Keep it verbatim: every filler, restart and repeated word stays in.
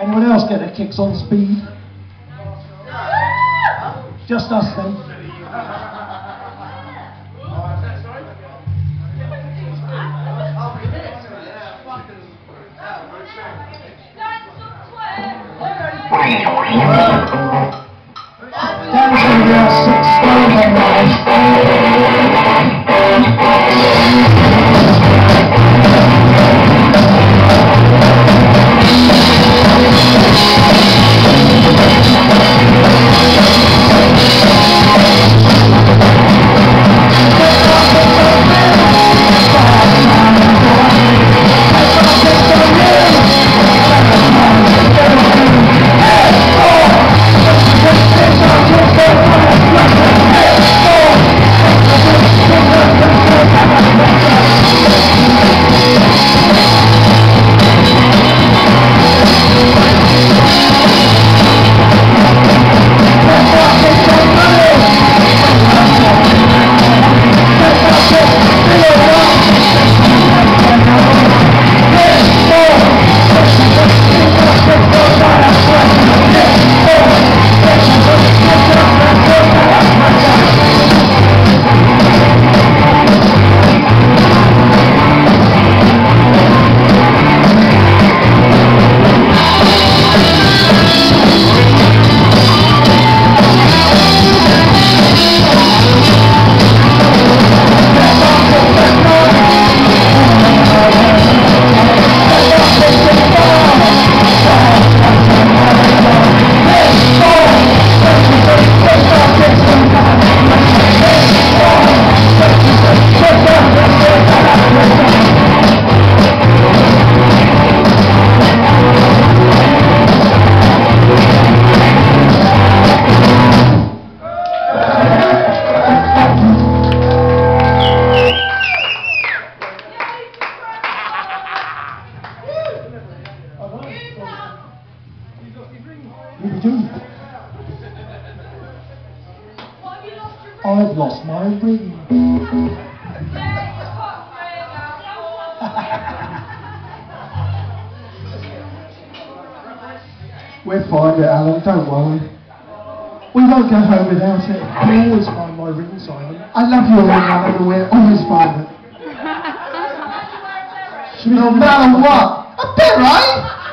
Anyone else get their kicks on speed? Just us then. Dan's going to be our sixth stone on I've lost my ring. We'll find it, Alan, don't worry. We won't go home without it. I'll always find my ring, Simon. I love your ring, Alan, and we'll always find it. No matter what. A bit, right?